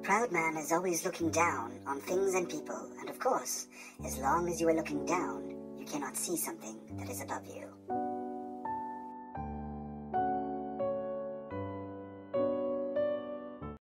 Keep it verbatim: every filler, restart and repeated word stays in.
Proud man is always looking down on things and people, and of course, as long as you are looking down, you cannot see something that is above you.